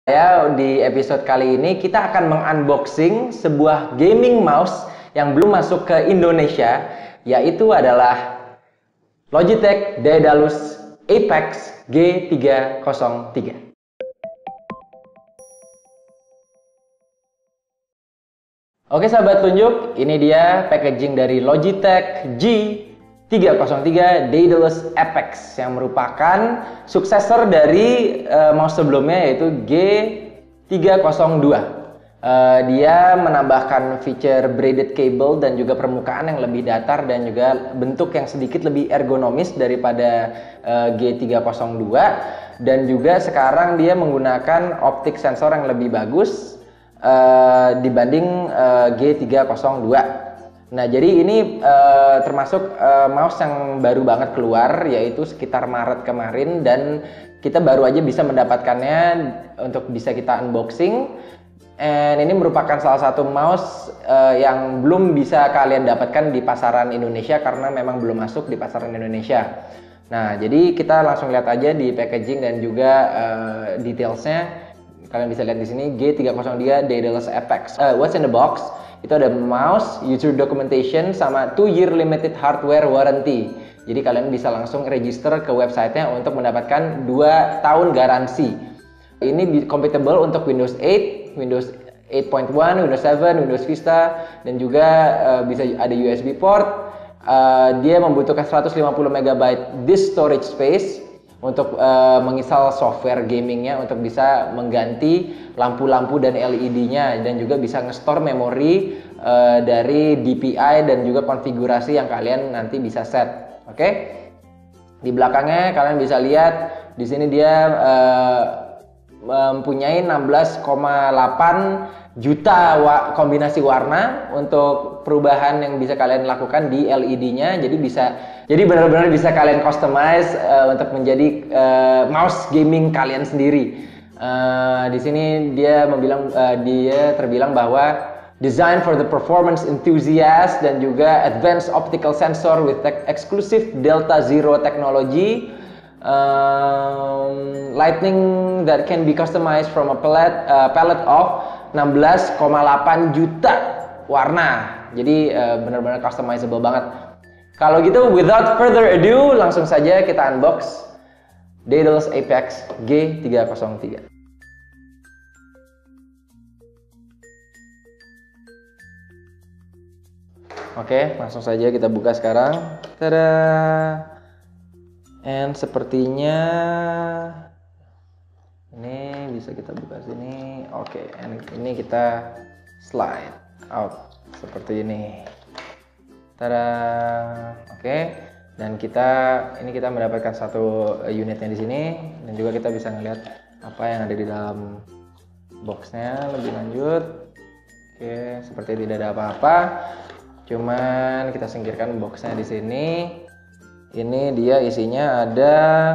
Di episode kali ini kita akan mengunboxing sebuah gaming mouse yang belum masuk ke Indonesia, yaitu adalah Logitech Daedalus Apex G303. Oke sahabat tunjuk, ini dia packaging dari Logitech G303 Daedalus Apex yang merupakan suksesor dari mouse sebelumnya yaitu G302. Dia menambahkan feature braided cable dan juga permukaan yang lebih datar dan juga bentuk yang sedikit lebih ergonomis daripada G302, dan juga sekarang dia menggunakan optik sensor yang lebih bagus dibanding G302. Nah, jadi ini termasuk mouse yang baru banget keluar, yaitu sekitar Maret kemarin, dan kita baru aja bisa mendapatkannya untuk bisa kita unboxing. And ini merupakan salah satu mouse yang belum bisa kalian dapatkan di pasaran Indonesia karena memang belum masuk di pasaran Indonesia. Nah, jadi kita langsung lihat aja di packaging dan juga detailsnya. Kalian bisa lihat di sini G303 Daedalus Apex. What's in the box? Itu ada mouse, user documentation, sama 2-year limited hardware warranty. Jadi kalian bisa langsung register ke websitenya untuk mendapatkan 2 tahun garansi. Ini compatible untuk Windows 8, Windows 8.1, Windows 7, Windows Vista, dan juga bisa ada USB port. Dia membutuhkan 150 MB disk storage space untuk menginstal software gamingnya untuk bisa mengganti lampu-lampu dan LED-nya, dan juga bisa nge-store memori dari DPI dan juga konfigurasi yang kalian nanti bisa set. Oke? Di belakangnya kalian bisa lihat di sini dia mempunyai 16,8 juta kombinasi warna untuk perubahan yang bisa kalian lakukan di LED-nya. Jadi benar-benar bisa kalian customize untuk menjadi mouse gaming kalian sendiri. Di sini dia terbilang bahwa design for the performance enthusiast dan juga advanced optical sensor with exclusive Delta Zero technology, lighting that can be customized from a palette of 16,8 juta warna. Jadi benar-benar customizable banget. Kalau gitu, without further ado, langsung saja kita unbox Daedalus Apex G303. Oke, langsung saja kita buka sekarang. Tada! And sepertinya ini bisa kita buka sini. Oke, and ini kita slide out seperti ini. Tada. Oke, dan kita mendapatkan satu unitnya di sini, dan juga kita bisa ngelihat apa yang ada di dalam boxnya lebih lanjut. Oke, seperti tidak ada apa-apa. Cuman kita singkirkan boxnya di sini. Ini dia isinya ada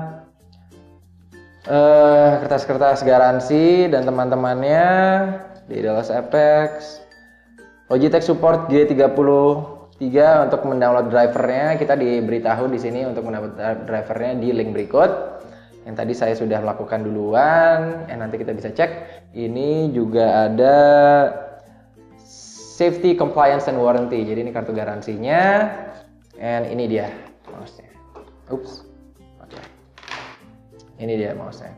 kertas-kertas garansi dan teman-temannya. Daedalus Apex, Logitech support G303 untuk mendownload drivernya. Kita diberitahu di sini untuk mendownload drivernya di link berikut. Yang tadi saya sudah lakukan duluan. Nanti kita bisa cek. Ini juga ada safety, compliance, and warranty. Jadi ini kartu garansinya. And ini dia mouse-nya. Oops. Oke. Ini dia mouse-nya.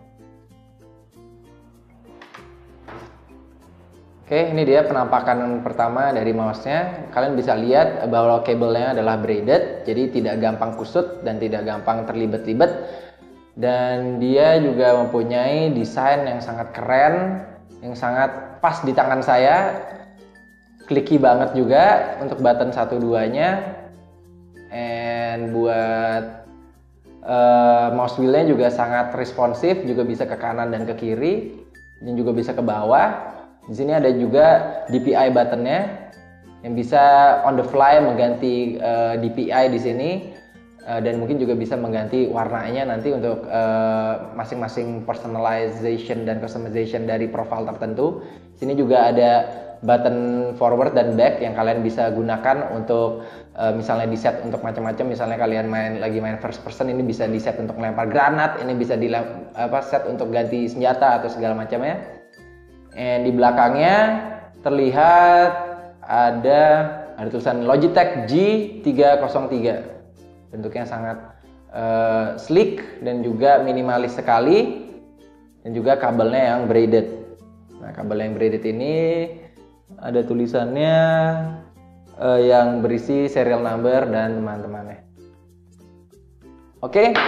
Oke, ini dia penampakan pertama dari mouse-nya. Kalian bisa lihat bahwa kabelnya adalah braided, jadi tidak gampang kusut dan tidak gampang terlibat-libat. Dan dia juga mempunyai desain yang sangat keren, yang sangat pas di tangan saya. Clicky banget juga untuk button 1-2-nya. And buat mouse wheel-nya juga sangat responsif, juga bisa ke kanan dan ke kiri, dan juga bisa ke bawah. Di sini ada juga DPI buttonnya yang bisa on the fly mengganti DPI di sini, dan mungkin juga bisa mengganti warnanya nanti untuk masing-masing personalization dan customization dari profile tertentu. Di sini juga ada button forward dan back yang kalian bisa gunakan untuk misalnya di set untuk macam-macam. Misalnya kalian lagi main first person, ini bisa di set untuk melempar granat, ini bisa di set untuk ganti senjata atau segala macamnya. And di belakangnya terlihat ada tulisan Logitech G303. Bentuknya sangat sleek dan juga minimalis sekali, dan juga kabelnya yang braided. Nah, kabel yang braided ini ada tulisannya yang berisi serial number dan teman-temannya. Oke.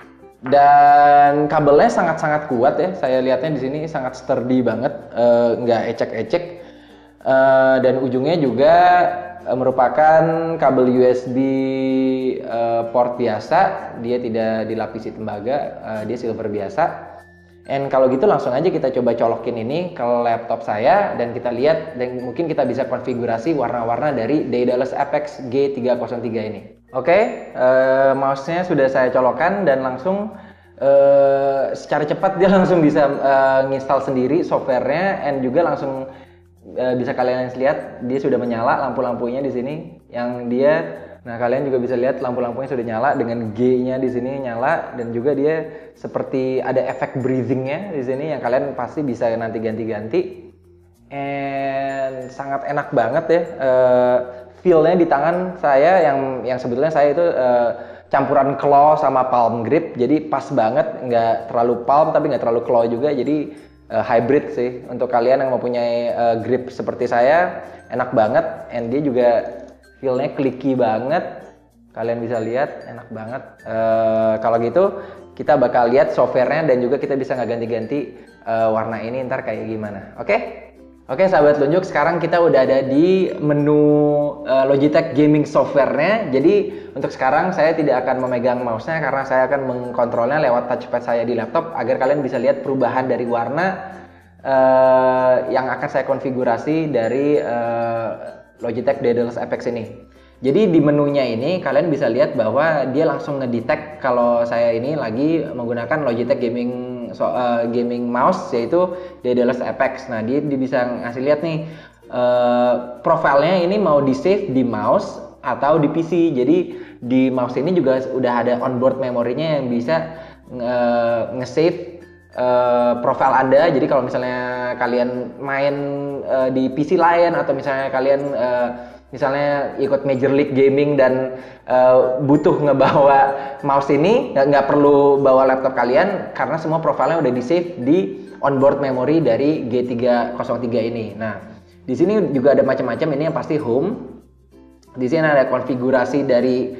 Dan kabelnya sangat-sangat kuat ya. Saya lihatnya di sini sangat sturdy banget, nggak ecek-ecek. Dan ujungnya juga merupakan kabel USB port biasa. Dia tidak dilapisi tembaga, dia silver biasa. And kalau gitu langsung aja kita coba colokin ini ke laptop saya dan kita lihat, dan mungkin kita bisa konfigurasi warna-warna dari Daedalus Apex G303 ini. Oke, mouse-nya sudah saya colokkan dan langsung secara cepat dia langsung bisa nginstal sendiri softwarenya, and juga langsung bisa kalian lihat dia sudah menyala lampu-lampunya di sini yang dia. Nah, kalian juga bisa lihat lampu-lampunya sudah nyala dengan G-nya di sini nyala, dan juga dia seperti ada efek breathing-nya di sini yang kalian pasti bisa nanti ganti-ganti. And sangat enak banget ya. Feel-nya di tangan saya yang sebetulnya saya itu campuran claw sama palm grip, jadi pas banget, nggak terlalu palm tapi nggak terlalu claw juga, jadi hybrid sih untuk kalian yang mempunyai grip seperti saya. Enak banget, and dia juga feel-nya clicky banget, kalian bisa lihat enak banget. Kalau gitu kita bakal lihat softwarenya dan juga kita bisa nggak ganti-ganti warna ini ntar kayak gimana. Oke sahabat Lunjuk, sekarang kita udah ada di menu Logitech Gaming Software-nya. Jadi untuk sekarang saya tidak akan memegang mouse-nya karena saya akan mengkontrolnya lewat touchpad saya di laptop, agar kalian bisa lihat perubahan dari warna yang akan saya konfigurasi dari Logitech Daedalus Apex ini. Jadi di menunya ini kalian bisa lihat bahwa dia langsung ngedetect kalau saya ini lagi menggunakan Logitech gaming mouse, yaitu Daedalus Apex. Nah, dia bisa ngasih lihat nih profilnya ini mau di save di mouse atau di PC. Jadi di mouse ini juga udah ada onboard memorinya yang bisa nge-save profil Anda. Jadi kalau misalnya kalian main di PC lain, atau misalnya kalian misalnya ikut Major League Gaming dan butuh ngebawa mouse ini, nggak perlu bawa laptop kalian karena semua profilnya udah di save di onboard memory dari G303 ini. Nah, di sini juga ada macam-macam, ini yang pasti home. Di sini ada konfigurasi dari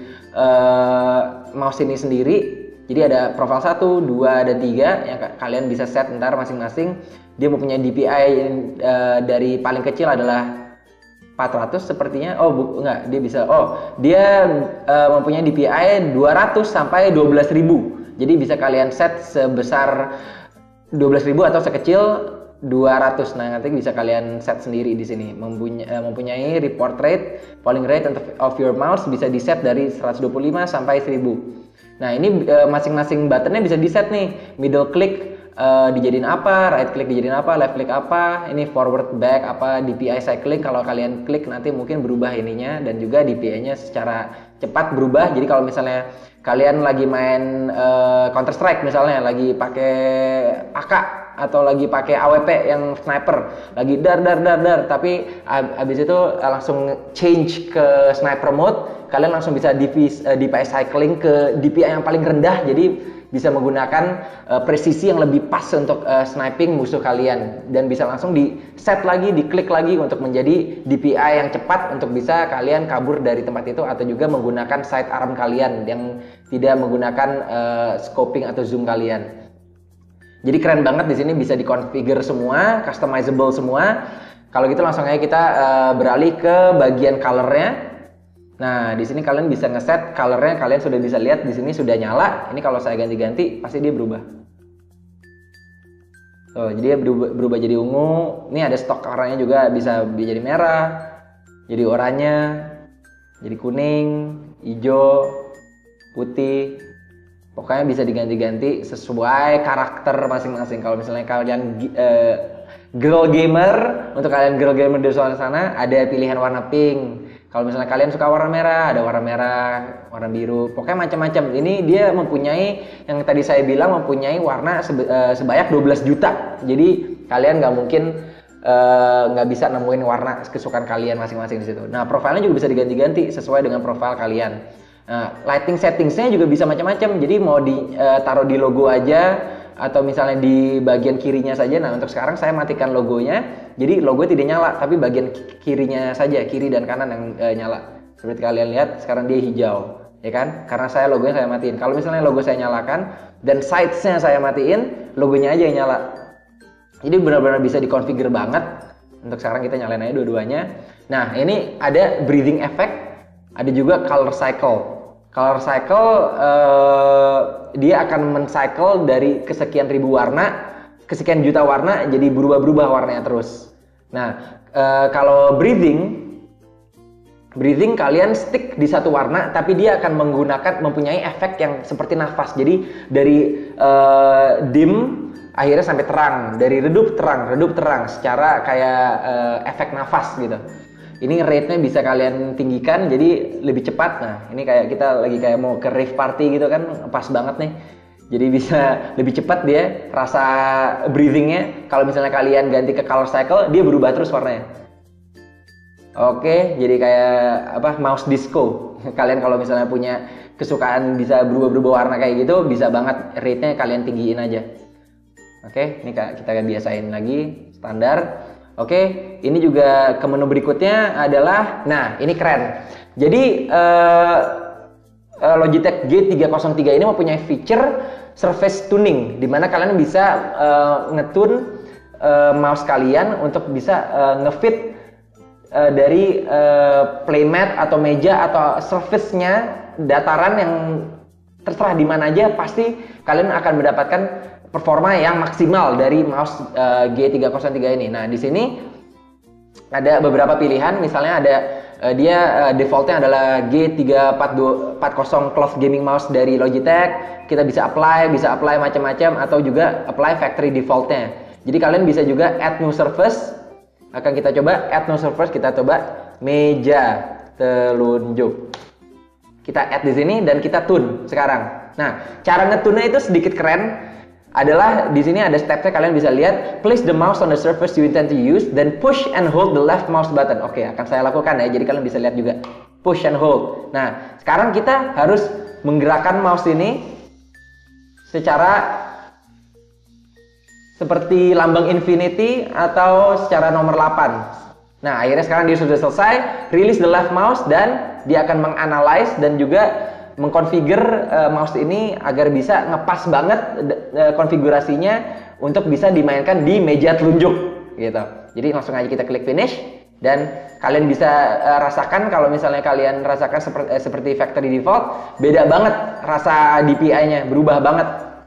mouse ini sendiri. Jadi ada profil 1, 2, dan 3 yang kalian bisa set ntar masing-masing. Dia mempunyai DPI dari paling kecil adalah 400 sepertinya. Enggak, dia bisa. Dia mempunyai DPI 200 sampai 12.000. Jadi bisa kalian set sebesar 12.000 atau sekecil 200. Nah, nanti bisa kalian set sendiri di sini. Mempunyai report rate, polling rate of your mouse bisa di set dari 125 sampai 1000. Nah, ini masing-masing buttonnya bisa di set nih. Middle click dijadiin apa, right click dijadiin apa, left click apa, ini forward back apa, DPI cycling kalau kalian klik nanti mungkin berubah ininya, dan juga DPI-nya secara cepat berubah. Jadi kalau misalnya kalian lagi main Counter Strike misalnya, lagi pakai AK atau lagi pakai AWP yang sniper, lagi dar, tapi abis itu langsung change ke sniper mode, kalian langsung bisa DPI cycling ke DPI yang paling rendah, jadi bisa menggunakan presisi yang lebih pas untuk sniping musuh kalian, dan bisa langsung di set lagi, diklik lagi untuk menjadi DPI yang cepat untuk bisa kalian kabur dari tempat itu, atau juga menggunakan sidearm kalian yang tidak menggunakan scoping atau zoom kalian. Jadi keren banget, di sini bisa dikonfigure semua, customizable semua. Kalau gitu langsung aja kita beralih ke bagian colornya. Nah, di sini kalian bisa ngeset colornya, kalian sudah bisa lihat di sini sudah nyala. Ini kalau saya ganti-ganti pasti dia berubah. Jadi dia berubah jadi ungu. Ini ada stok warnanya juga, bisa jadi merah, jadi oranye, jadi kuning, hijau, putih. Pokoknya bisa diganti-ganti sesuai karakter masing-masing. Kalau misalnya kalian Girl gamer, untuk kalian girl gamer di luar sana ada pilihan warna pink. Kalau misalnya kalian suka warna merah, ada warna merah, warna biru, pokoknya macam-macam. Ini dia mempunyai, yang tadi saya bilang, mempunyai warna sebanyak 12 juta. Jadi kalian nggak mungkin nggak bisa nemuin warna kesukaan kalian masing-masing di situ. Nah, profilnya juga bisa diganti-ganti sesuai dengan profil kalian. Nah, lighting settingsnya juga bisa macam-macam. Jadi mau ditaruh di logo aja, atau misalnya di bagian kirinya saja. Nah, untuk sekarang saya matikan logonya, jadi logo tidak nyala, tapi bagian kirinya saja, kiri dan kanan yang nyala. Seperti kalian lihat sekarang dia hijau, ya kan? Karena saya logonya saya matiin. Kalau misalnya logo saya nyalakan dan sides-nya saya matiin, logonya aja yang nyala. Jadi benar-benar bisa dikonfigure banget. Untuk sekarang kita nyalain aja dua-duanya. Nah, ini ada breathing effect, ada juga color cycle. Color cycle dia akan men-cycle dari kesekian ribu warna, kesekian juta warna, jadi berubah-berubah warnanya terus. Nah, kalau breathing kalian stick di satu warna, tapi dia akan mempunyai efek yang seperti nafas. Jadi dari dim akhirnya sampai terang, dari redup terang, secara kayak efek nafas gitu. Ini rate-nya bisa kalian tinggikan jadi lebih cepat. Nah, ini kayak kita lagi kayak mau ke rave party gitu kan, pas banget nih. Jadi bisa lebih cepat dia rasa breathingnya. Kalau misalnya kalian ganti ke color cycle, dia berubah terus warnanya. Oke, jadi kayak apa, mouse disco. Kalian kalau misalnya punya kesukaan bisa berubah-berubah warna kayak gitu, bisa banget rate-nya kalian tinggiin aja. Oke, ini kita biasain lagi standar. Oke, ini juga ke menu berikutnya adalah, nah ini keren. Jadi Logitech G303 ini mempunyai feature surface tuning, di mana kalian bisa ngetune mouse kalian untuk bisa ngefit dari playmat atau meja atau surface-nya, dataran yang terserah di mana aja, pasti kalian akan mendapatkan performa yang maksimal dari mouse G303 ini. Nah, di sini ada beberapa pilihan, misalnya ada dia defaultnya adalah G340 Cloth Gaming Mouse dari Logitech. Kita bisa apply macam-macam, atau juga apply factory defaultnya. Jadi kalian bisa juga add new surface. Akan kita coba add new surface, kita coba meja telunjuk. Kita add di sini dan kita tune sekarang. Nah, cara ngetune itu sedikit keren. Adalah di sini ada stepnya, kalian bisa lihat, place the mouse on the surface you intend to use, then push and hold the left mouse button. Oke, akan saya lakukan ya, jadi kalian bisa lihat juga, push and hold. Nah, sekarang kita harus menggerakkan mouse ini secara seperti lambang infinity atau secara nomor 8. Nah, akhirnya sekarang dia sudah selesai, release the left mouse, dan dia akan menganalyze dan juga mengkonfigure mouse ini agar bisa ngepas banget konfigurasinya untuk bisa dimainkan di meja telunjuk gitu. Jadi langsung aja kita klik finish, dan kalian bisa rasakan, kalau misalnya kalian rasakan seperti factory default, beda banget rasa DPI-nya, berubah banget.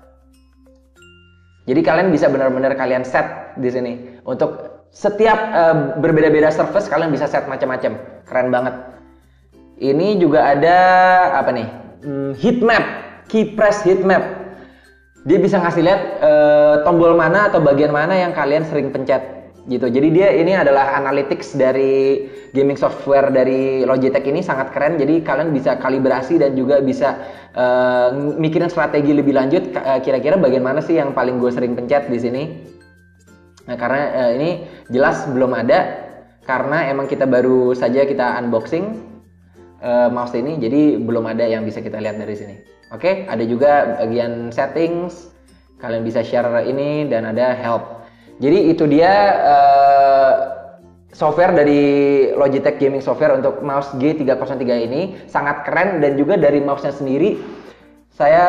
Jadi kalian bisa benar-benar kalian set di sini untuk setiap berbeda-beda surface, kalian bisa set macam-macam, keren banget. Ini juga ada apa nih? Heat map, key press heat map. Dia bisa ngasih lihat tombol mana atau bagian mana yang kalian sering pencet gitu. Jadi dia ini adalah analytics dari gaming software dari Logitech ini, sangat keren. Jadi kalian bisa kalibrasi dan juga bisa mikirin strategi lebih lanjut, kira-kira bagian mana sih yang paling gue sering pencet di sini. Nah, karena ini jelas belum ada, karena emang kita baru saja kita unboxing mouse ini, jadi belum ada yang bisa kita lihat dari sini. Oke, ada juga bagian settings, kalian bisa share ini, dan ada help. Jadi itu dia software dari Logitech Gaming Software untuk mouse G303 ini, sangat keren. Dan juga dari mouse-nya sendiri, saya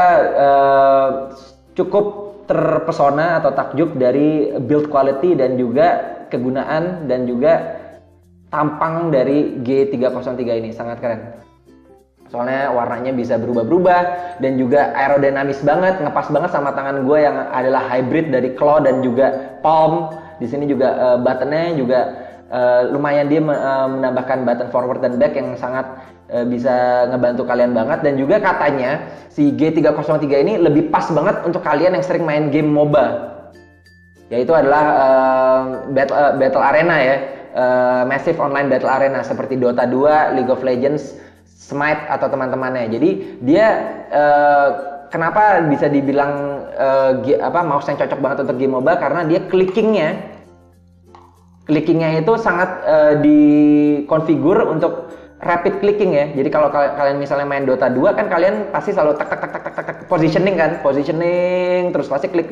cukup terpesona atau takjub dari build quality dan juga kegunaan dan juga tampang dari G303 ini, sangat keren. Soalnya warnanya bisa berubah-berubah dan juga aerodinamis banget, ngepas banget sama tangan gue yang adalah hybrid dari claw dan juga palm. Di sini juga buttonnya juga lumayan, dia menambahkan button forward dan back yang sangat bisa ngebantu kalian banget. Dan juga katanya si G303 ini lebih pas banget untuk kalian yang sering main game MOBA, yaitu adalah battle arena ya, massive online battle arena seperti Dota 2, League of Legends, Smite atau teman-temannya. Jadi dia kenapa bisa dibilang mouse yang cocok banget untuk game MOBA, karena dia clickingnya itu sangat dikonfigur untuk rapid clicking ya. Jadi kalau kalian misalnya main Dota 2 kan kalian pasti selalu tak positioning kan, terus pasti klik.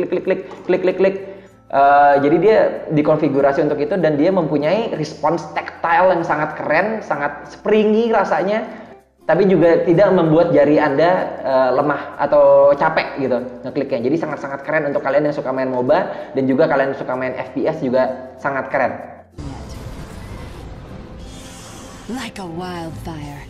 Jadi dia dikonfigurasi untuk itu dan dia mempunyai response tactile yang sangat keren, sangat springy rasanya, tapi juga tidak membuat jari Anda lemah atau capek gitu ngekliknya. Jadi sangat-sangat keren untuk kalian yang suka main MOBA dan juga kalian yang suka main FPS juga sangat keren. Like a wildfire.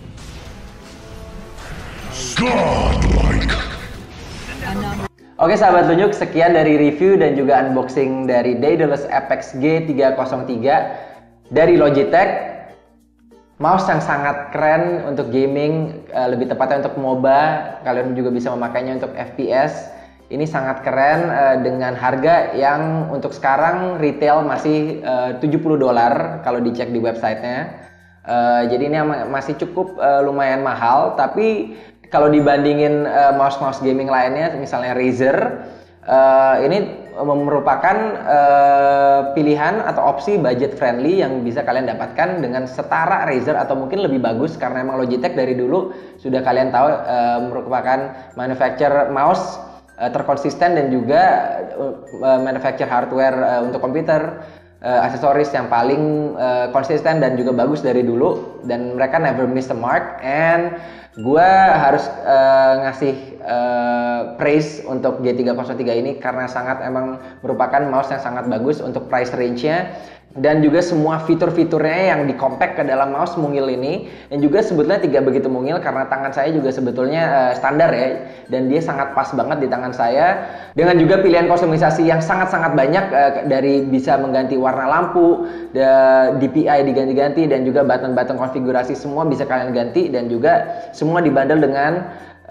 Godlike. Oke sahabat Lunjuk, sekian dari review dan juga unboxing dari Daedalus Apex G303 dari Logitech. Mouse yang sangat keren untuk gaming, lebih tepatnya untuk MOBA, kalian juga bisa memakainya untuk FPS. Ini sangat keren dengan harga yang untuk sekarang retail masih $70 kalau dicek di websitenya. Jadi ini masih cukup lumayan mahal, tapi kalau dibandingin mouse-mouse gaming lainnya, misalnya Razer, ini merupakan pilihan atau opsi budget friendly yang bisa kalian dapatkan dengan setara Razer atau mungkin lebih bagus, karena emang Logitech dari dulu sudah kalian tahu merupakan manufacturer mouse terkonsisten dan juga manufacturer hardware untuk komputer, aksesoris yang paling konsisten dan juga bagus dari dulu, dan mereka never miss the mark. And gue harus ngasih praise untuk G303 ini karena sangat emang merupakan mouse yang sangat bagus untuk price range-nya, dan juga semua fitur-fiturnya yang di-compact ke dalam mouse mungil ini, dan juga sebetulnya tidak begitu mungil karena tangan saya juga sebetulnya standar ya, dan dia sangat pas banget di tangan saya, dengan juga pilihan kustomisasi yang sangat-sangat banyak, dari bisa mengganti warna lampu, DPI diganti-ganti, dan juga button-button konfigurasi semua bisa kalian ganti, dan juga semua dibundle dengan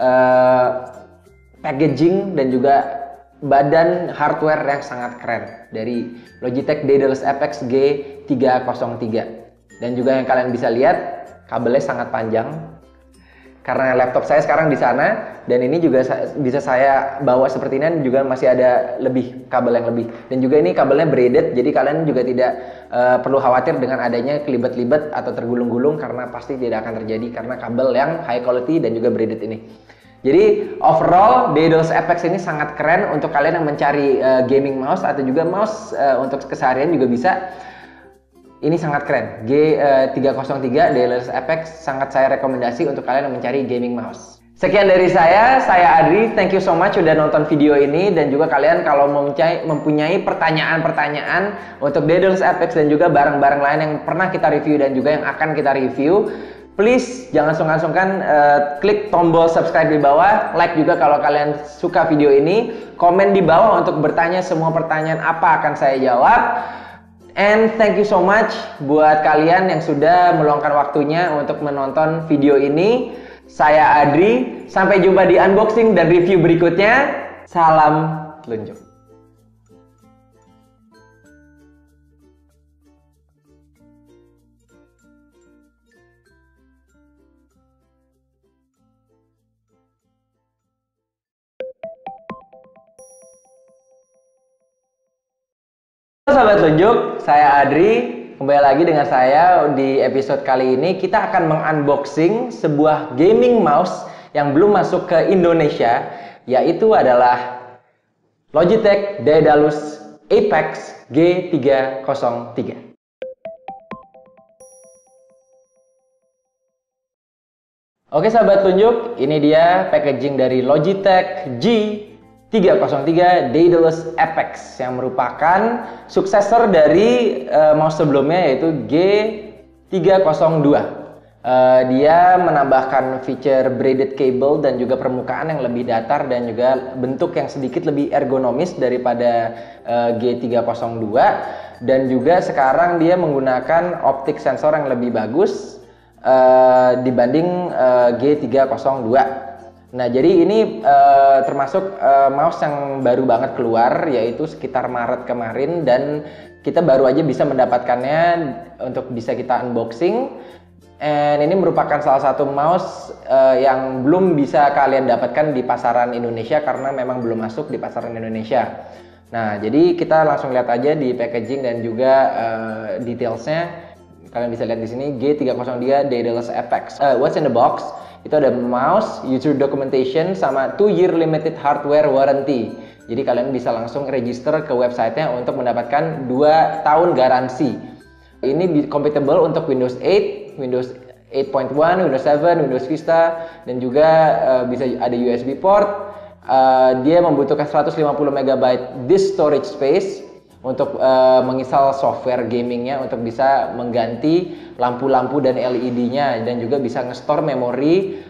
packaging dan juga badan hardware yang sangat keren dari Logitech Daedalus Apex G303. Dan juga yang kalian bisa lihat, kabelnya sangat panjang karena laptop saya sekarang di sana, dan ini juga bisa saya bawa seperti ini, juga masih ada kabel yang lebih, dan juga ini kabelnya braided, jadi kalian juga tidak perlu khawatir dengan adanya kelibet-libet atau tergulung-gulung, karena pasti tidak akan terjadi karena kabel yang high quality dan juga braided ini. Jadi overall Daedalus Apex ini sangat keren untuk kalian yang mencari gaming mouse atau juga mouse untuk keseharian juga bisa. Ini sangat keren. G303 Daedalus Apex sangat saya rekomendasi untuk kalian yang mencari gaming mouse. Sekian dari saya Adri. Thank you so much udah nonton video ini, dan juga kalian kalau mempunyai pertanyaan-pertanyaan untuk Daedalus Apex dan juga barang-barang lain yang pernah kita review dan juga yang akan kita review, please jangan sungkan-sungkan klik tombol subscribe di bawah, like juga kalau kalian suka video ini, komen di bawah untuk bertanya semua pertanyaan apa akan saya jawab. And thank you so much buat kalian yang sudah meluangkan waktunya untuk menonton video ini. Saya Adri, sampai jumpa di unboxing dan review berikutnya. Salam Lunjuk. Sahabat Lunjuk, saya Adri. Kembali lagi dengan saya di episode kali ini. Kita akan mengunboxing sebuah gaming mouse yang belum masuk ke Indonesia, yaitu adalah Logitech Daedalus Apex G303. Oke sahabat Lunjuk, ini dia packaging dari Logitech G303 Daedalus Apex yang merupakan suksesor dari mouse sebelumnya, yaitu G302. Dia menambahkan feature braided cable dan juga permukaan yang lebih datar dan juga bentuk yang sedikit lebih ergonomis daripada G302, dan juga sekarang dia menggunakan optik sensor yang lebih bagus dibanding G302. Nah, jadi ini termasuk mouse yang baru banget keluar, yaitu sekitar Maret kemarin, dan kita baru aja bisa mendapatkannya untuk bisa kita unboxing. And ini merupakan salah satu mouse yang belum bisa kalian dapatkan di pasaran Indonesia karena memang belum masuk di pasaran Indonesia. Nah, jadi kita langsung lihat aja di packaging dan juga detailsnya. Kalian bisa lihat di sini G303 Daedalus FX. What's in the box? Itu ada mouse, user documentation, sama 2-year limited hardware warranty. Jadi kalian bisa langsung register ke websitenya untuk mendapatkan 2 tahun garansi. Ini compatible untuk Windows 8, Windows 8.1, Windows 7, Windows Vista, dan juga bisa ada USB port. Dia membutuhkan 150 MB disk storage space untuk menginstal software gamingnya, untuk bisa mengganti lampu-lampu dan LED-nya, dan juga bisa nge-store memori